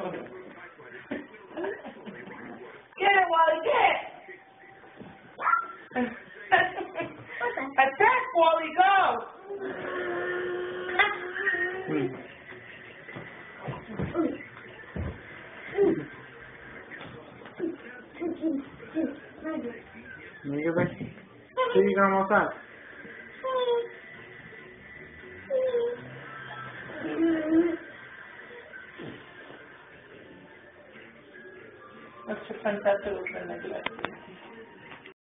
Get it, Wally, get it. Attack, Wally, go. There you go, baby. Here you go outside. Let's just send that to us in the